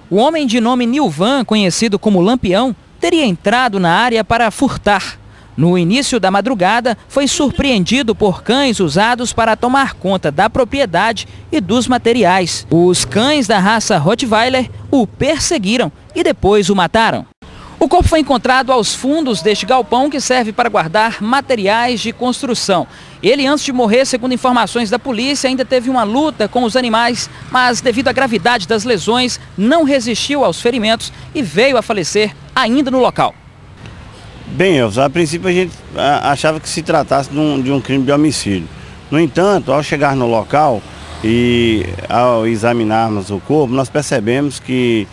O homem de nome Nilvan, conhecido como Lampião, teria entrado na área para furtar. No início da madrugada, foi surpreendido por cães usados para tomar conta da propriedade e dos materiais. Os cães da raça Rottweiler o perseguiram e depois o mataram. O corpo foi encontrado aos fundos deste galpão que serve para guardar materiais de construção. Ele, antes de morrer, segundo informações da polícia, ainda teve uma luta com os animais, mas devido à gravidade das lesões, não resistiu aos ferimentos e veio a falecer ainda no local. Bem, Elvis, a princípio a gente achava que se tratasse de um crime de homicídio. No entanto, ao chegar no local e ao examinarmos o corpo, nós percebemos que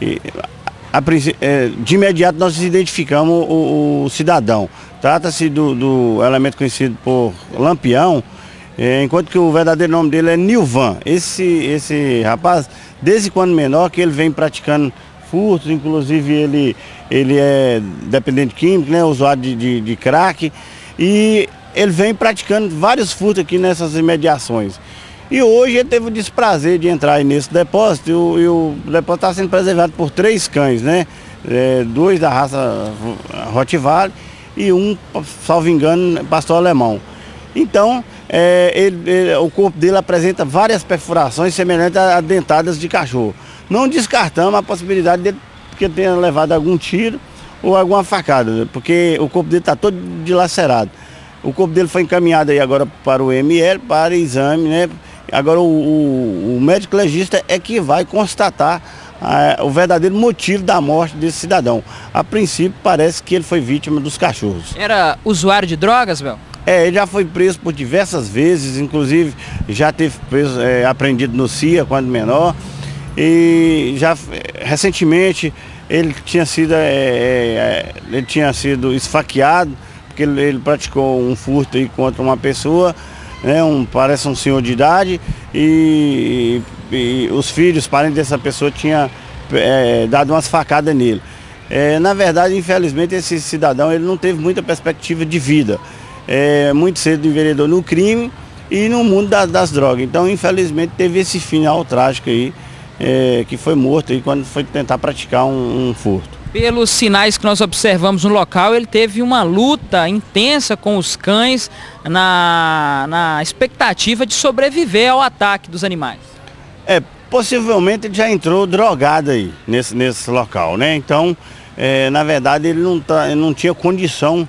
de imediato nós identificamos o cidadão. Trata-se do elemento conhecido por Lampião, enquanto que o verdadeiro nome dele é Nilvan. Esse rapaz, desde quando menor, que ele vem praticando furtos, inclusive ele é dependente químico, né, usuário de crack, e ele vem praticando vários furtos aqui nessas imediações. E hoje ele teve o desprazer de entrar aí nesse depósito, e o depósito está sendo preservado por 3 cães, né? 2 da raça Rottweiler e um, salvo engano, pastor alemão. Então, o corpo dele apresenta várias perfurações semelhantes a dentadas de cachorro. Não descartamos a possibilidade dele que ele tenha levado algum tiro ou alguma facada, porque o corpo dele está todo dilacerado. O corpo dele foi encaminhado aí agora para o ML, para exame, né? Agora o médico legista é que vai constatar o verdadeiro motivo da morte desse cidadão. A princípio parece que ele foi vítima dos cachorros. Era usuário de drogas, Bel? Ele já foi preso por diversas vezes, inclusive já teve preso, apreendido no CIA quando menor. E já recentemente ele tinha sido esfaqueado, porque ele praticou um furto aí contra uma pessoa, né, parece um senhor de idade, e os filhos, parentes dessa pessoa, tinham dado umas facadas nele. Na verdade, infelizmente, esse cidadão ele não teve muita perspectiva de vida. Muito cedo enveredou no crime e no mundo das drogas. Então, infelizmente, teve esse final trágico aí, que foi morto aí quando foi tentar praticar um furto. Pelos sinais que nós observamos no local, ele teve uma luta intensa com os cães na expectativa de sobreviver ao ataque dos animais. Possivelmente ele já entrou drogado aí nesse local, né? Então, na verdade, ele não tinha condição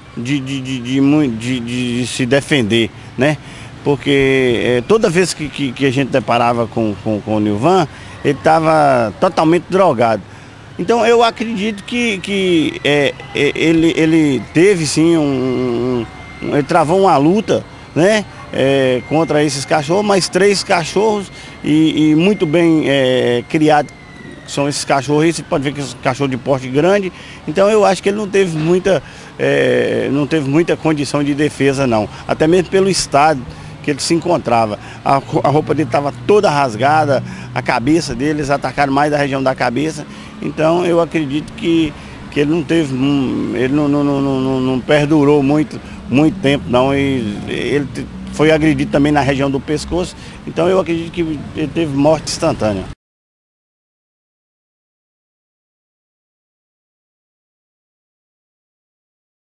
de se defender, né? Porque toda vez que a gente deparava com o Nilvan, ele estava totalmente drogado. Então eu acredito que ele teve sim ele travou uma luta, né, contra esses cachorros, mas 3 cachorros e muito bem criados são esses cachorros. Aí você pode ver que são cachorros de porte grande. Então eu acho que ele não teve muita condição de defesa não, até mesmo pelo estado que ele se encontrava. A roupa dele estava toda rasgada, a cabeça dele, eles atacaram mais da região da cabeça. Então eu acredito que ele não teve, ele não perdurou muito tempo não, e ele foi agredido também na região do pescoço. Então eu acredito que ele teve morte instantânea.